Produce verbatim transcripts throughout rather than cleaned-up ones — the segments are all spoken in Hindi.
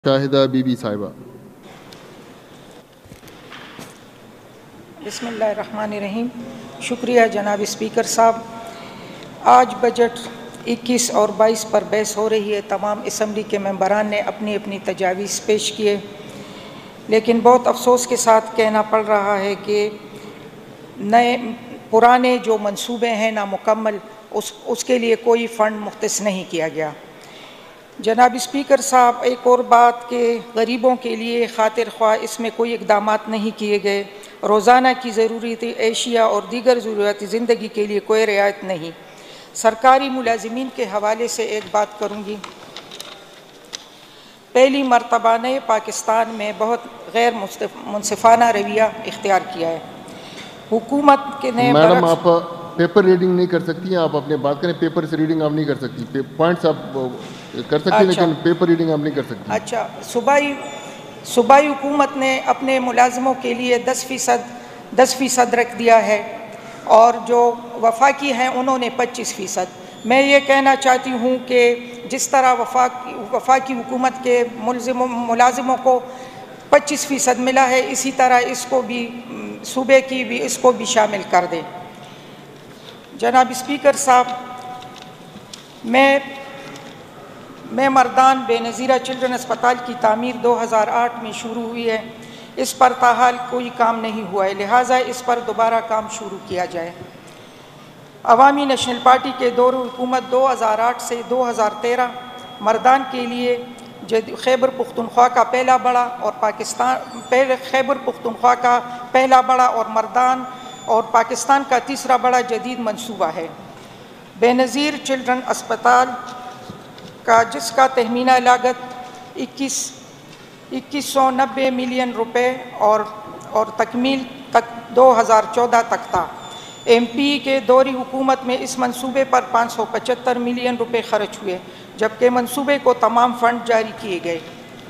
शाहिदा बीबी साहिबा। बिस्मिल्लाहिर्रहमानिर्रहीम। शुक्रिया जनाब स्पीकर साहब। आज बजट इक्कीस और बाईस पर बहस हो रही है। तमाम असम्बली के मेंबरान ने अपनी अपनी तजावीज़ पेश किए, लेकिन बहुत अफसोस के साथ कहना पड़ रहा है कि नए पुराने जो मंसूबे हैं नामुकम्मल, उस उसके लिए कोई फ़ंड मुख्तस नहीं किया गया। जनाब स्पीकर साहब, एक और बात के गरीबों के लिए खातिर ख्वाह इसमें कोई इक़दामात नहीं किए गए। रोज़ाना की ज़रूरत एशिया और दीगर ज़रूरत ज़िंदगी के लिए कोई रियायत नहीं। सरकारी मुलाजिमीन के हवाले से एक बात करूँगी। पहली मरतबा नए पाकिस्तान में बहुत गैर मुनसिफाना रवैया इख्तियार किया है हुकूमत के ने। मैडम, आप पेपर रीडिंग नहीं कर सकती हैं, आप अपने बात करें। पेपर से रीडिंग आप नहीं कर सकती, पॉइंट्स आप कर सकती हैं, अच्छा। लेकिन पेपर रीडिंग आप नहीं कर सकती। अच्छा, सूबाई सूबाई हुकूमत ने अपने मुलाजमों के लिए दस फ़ीसद दस फ़ीसद रख दिया है और जो वफाकी हैं उन्होंने पच्चीस फ़ीसद। मैं ये कहना चाहती हूँ कि जिस तरह वफाकी वफाकी हुकूमत के मुलजिमों मुलाजिमों को पच्चीस फ़ीसद मिला है, इसी तरह इसको भी सूबे की भी इसको भी शामिल कर दें। जनाब स्पीकर साहब, मैं मैं मर्दान बेनज़ीरा चिल्ड्रन अस्पताल की तामीर दो हज़ार आठ में शुरू हुई है। इस पर ताहाल कोई काम नहीं हुआ है, लिहाजा इस पर दोबारा काम शुरू किया जाए। अवामी नेशनल पार्टी के दौर हुकूमत दो हज़ार आठ से दो हज़ार तेरह मर्दान के लिए खैबर पुख्तनख्वा का पहला बड़ा और पाकिस्तान पहले खैबर पुख्तनख्वा का पहला बड़ा और मर्दान और पाकिस्तान का तीसरा बड़ा जदीद मंसूबा है। बेनज़ीर चिल्ड्रन अस्पताल का जिसका तहमीना लागत इक्कीस इक्कीस सौ नब्बे मिलियन रुपए और और तकमील तक दो हज़ार चौदह तक था। एम पी के दौरी हुकूमत में इस मंसूबे पर पाँच सौ पचहत्तर मिलियन रुपए खर्च हुए, जबकि मंसूबे को तमाम फंड जारी किए गए,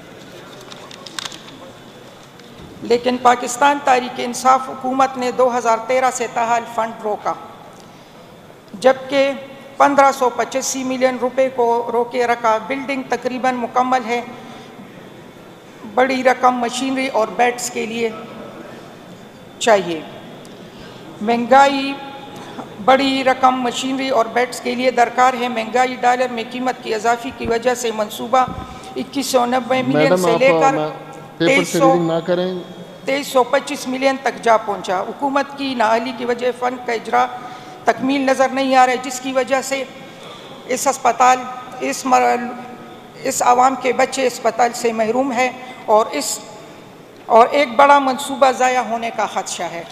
लेकिन पाकिस्तान तहरीक इंसाफ हुकूमत ने दो हज़ार तेरह से ताहाल फंड रोका, जबकि पंद्रह सौ पचासी मिलियन रुपए को रोके रखा। बिल्डिंग तकरीबन मुकम्मल है। बड़ी रकम मशीनरी और बेड्स के लिए चाहिए। महंगाई बड़ी रकम मशीनरी और बेड्स के लिए दरकार है। महंगाई डॉलर में कीमत की इजाफे की वजह से मंसूबा इक्कीस सौ नब्बे मिलियन से लेकर तेईस सौ तेईस सौ पच्चीस मिलियन तक जा पहुंचा। हुकूमत की नाअहली की वजह फंड का इजरा तकमील नज़र नहीं आ रहा है, जिसकी वजह से इस अस्पताल इस मर, इस आवाम के बच्चे अस्पताल से महरूम है और इस और एक बड़ा मंसूबा ज़ाया होने का खदशा है।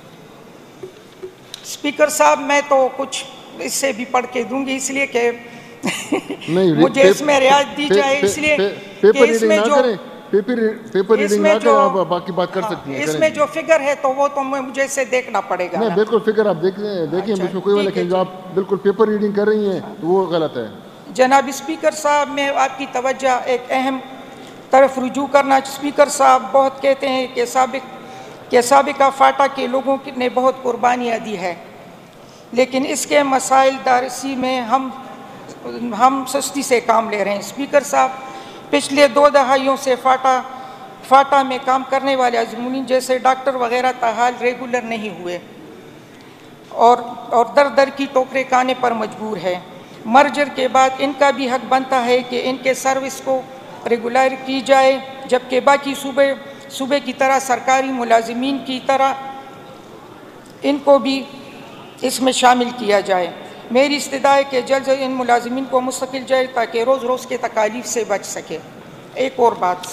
स्पीकर साहब, मैं तो कुछ इससे भी पढ़ के दूंगी, इसलिए कि मुझे इसमें रियायत दी जाए, इसलिए कि इसमें जो पेपर पेपर रीडिंग ना करें, आप बाकी बात कर सकती हैं। इसमें जो फिगर है तो वो तो मुझे इसे देखना पड़ेगा। नहीं, बिल्कुल फिगर आप देख देखिए, अच्छा, इसमें कोई, लेकिन जो आप बिल्कुल पेपर रीडिंग कर रही हैं तो वो गलत है। जनाब स्पीकर साहब, मैं आपकी तवज्जो एक अहम तरफ रुजू करना। स्पीकर साहब बहुत कहते हैं कि साबिक के साबिका फाटा के लोगों ने बहुत कुर्बानियाँ दी है, लेकिन इसके मसाइल दारसी में हम हम सस्ती से काम ले रहे हैं। स्पीकर साहब, पिछले दो दहाइयों से फाटा फाटा में काम करने वाले अजमूनी जैसे डॉक्टर वगैरह ताहाल रेगुलर नहीं हुए और और दर दर की टोकरे खाने पर मजबूर है। मर्जर के बाद इनका भी हक बनता है कि इनके सर्विस को रेगुलर की जाए, जबकि बाकी सूबे सूबे की तरह सरकारी मुलाजिमीन की तरह इनको भी इसमें शामिल किया जाए। मेरी इस्तदा है कि जल्द इन मुलाजिमीन को मुस्तकिल जाए ताकि रोज़ रोज़ के तकालीफ से बच सके। एक और बात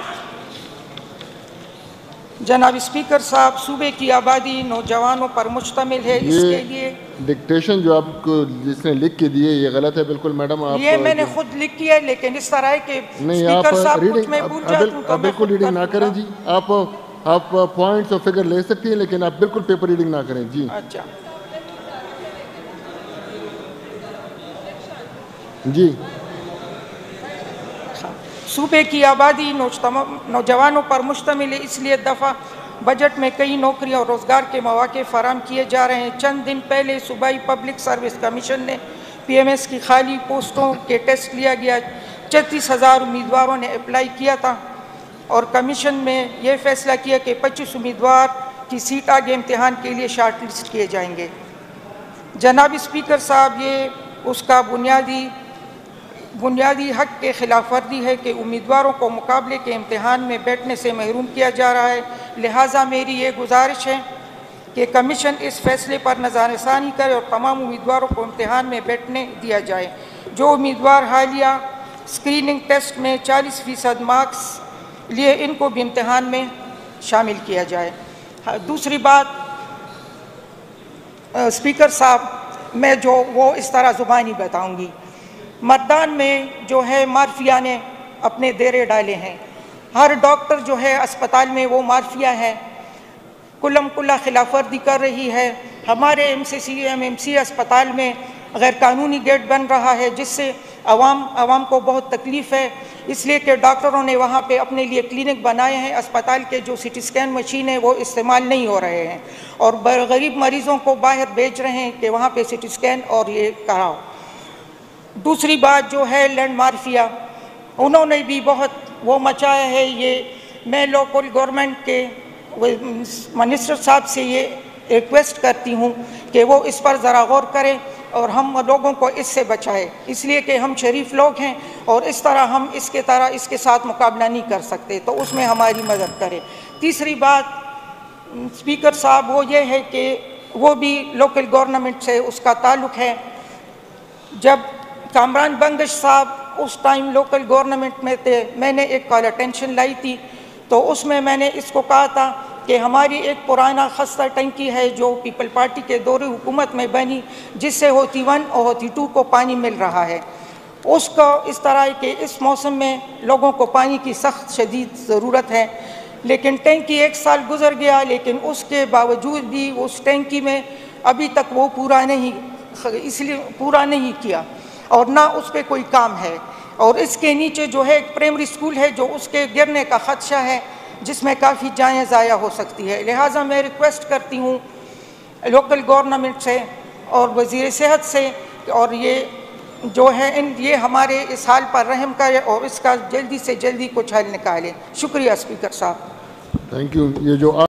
जनाब स्पीकर साहब, सूबे की आबादी नौजवानों पर मुश्तमिल है। इसके लिए डिक्टेशन जो आपको जिसने लिख के दिए ये गलत है बिल्कुल। मैडम, आप ये मैंने खुद लिख किया है, लेकिन इस तरह है कि स्पीकर साहब कुछ मैं भूल जाता हूं तो बिल्कुल रीडिंग ना करें जी। आप आप पॉइंट्स और फिगर ले सकती हैं, लेकिन आप बिल्कुल पेपर रीडिंग ना करें जी। अच्छा जी। सूबे की आबादी नौजवानों पर मुश्तमिल है, इसलिए दफ़ा बजट में कई नौकरियों और रोज़गार के मौके फराहम किए जा रहे हैं। चंद दिन पहले सूबाई पब्लिक सर्विस कमीशन ने पी एम एस की खाली पोस्टों के टेस्ट लिया गया, चौंतीस हज़ार उम्मीदवारों ने अप्लाई किया था और कमीशन में ये फैसला किया कि पच्चीस उम्मीदवार की सीट आगे इम्तिहान के लिए शार्ट लिस्ट किए जाएंगे। जनाब स्पीकर साहब, ये उसका बुनियादी बुनियादी हक के खिलाफ वर्जी है कि उम्मीदवारों को मुकाबले के इम्तिहान में बैठने से महरूम किया जा रहा है। लिहाजा मेरी ये गुजारिश है कि कमीशन इस फैसले पर नज़रसानी करे और तमाम उम्मीदवारों को इम्तिहान में बैठने दिया जाए। जो उम्मीदवार हालिया स्क्रीनिंग टेस्ट में चालीस फ़ीसद मार्क्स लिए, इनको भी इम्तिहान में शामिल किया जाए। दूसरी बात स्पीकर साहब, मैं जो वो इस तरह ज़ुबानी बताऊंगी। मर्दान में जो है मार्फिया ने अपने डेरे डाले हैं। हर डॉक्टर जो है अस्पताल में वो मार्फिया है, कुलम कुल्ला खिलाफ वर्जी कर रही है। हमारे M C C M M C अस्पताल में गैर कानूनी गेट बन रहा है, जिससे अवाम अवाम को बहुत तकलीफ़ है, इसलिए कि डॉक्टरों ने वहाँ पे अपने लिए क्लिनिक बनाए हैं। अस्पताल के जो सी टी स्कैन मशीन है वो इस्तेमाल नहीं हो रहे हैं और गरीब मरीज़ों को बाहर भेज रहे हैं कि वहाँ पे सी टी स्कैन और ये कराओ। दूसरी बात जो है लैंड मार्फिया, उन्होंने भी बहुत वो मचाया है। ये मैं लोकल गवर्नमेंट के मिनिस्टर साहब से ये रिक्वेस्ट करती हूँ कि वो इस पर ज़रा गौर करें और हम लोगों को इससे बचाए, इसलिए कि हम शरीफ लोग हैं और इस तरह हम इसके तरह इसके साथ मुकाबला नहीं कर सकते, तो उसमें हमारी मदद करें। तीसरी बात स्पीकर साहब वो ये है कि वो भी लोकल गवर्नमेंट से उसका ताल्लुक़ है। जब कामरान बंगश साहब उस टाइम लोकल गवर्नमेंट में थे, मैंने एक कॉल अटेंशन लाई थी, तो उसमें मैंने इसको कहा था कि हमारी एक पुराना खस्ता टंकी है जो पीपल पार्टी के दौरे हुकूमत में बनी, जिससे होती वन और होती टू को पानी मिल रहा है। उसको इस तरह के इस मौसम में लोगों को पानी की सख्त शदीद ज़रूरत है, लेकिन टंकी एक साल गुजर गया, लेकिन उसके बावजूद भी उस टंकी में अभी तक वो पूरा नहीं इसलिए पूरा नहीं किया और ना उस पर कोई काम है। और इसके नीचे जो है एक प्राइमरी स्कूल है जो उसके गिरने का खदशा है, जिसमें काफ़ी जानें ज़ाया हो सकती है। लिहाजा मैं रिक्वेस्ट करती हूँ लोकल गवर्नमेंट से और वज़ीर सेहत से, और ये जो है इन ये हमारे इस हाल पर रहम करे और इसका जल्दी से जल्दी कुछ हल निकालें। शुक्रिया स्पीकर साहब। Thank you. ये जो